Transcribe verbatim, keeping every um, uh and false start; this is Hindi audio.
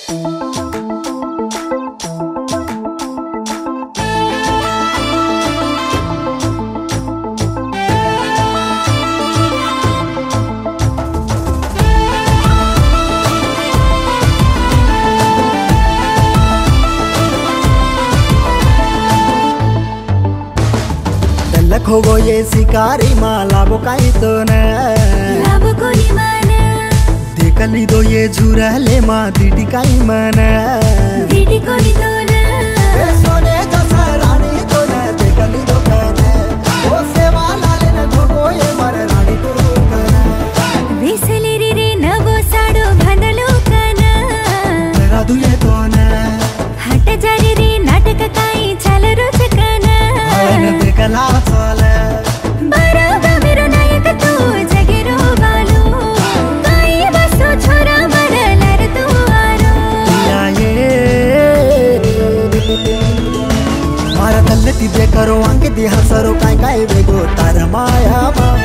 लखो गो ये शिकारी माला बोकाई तो न लाबो कोई माना देख ली दो ये झुरले मा दीदी काई माना दीदी कोई तो न सोने जैसा रानी तो न देख ली दो कहने ओ सेवा लाले न धोको ये मर रानी तो कहना वेसली रे रे नवो साडो भंडलो कना लगा दू ये तो न हट जारी रे नाटक काई चल रोज कना न देखला चले बराबर मेरो नायक तू जगेरो बालो काई बसो छोरा मरलर तू आरो या ये मारा तल्ले तिबे करो अंगे दी हसरो काय काय बेगो तार माया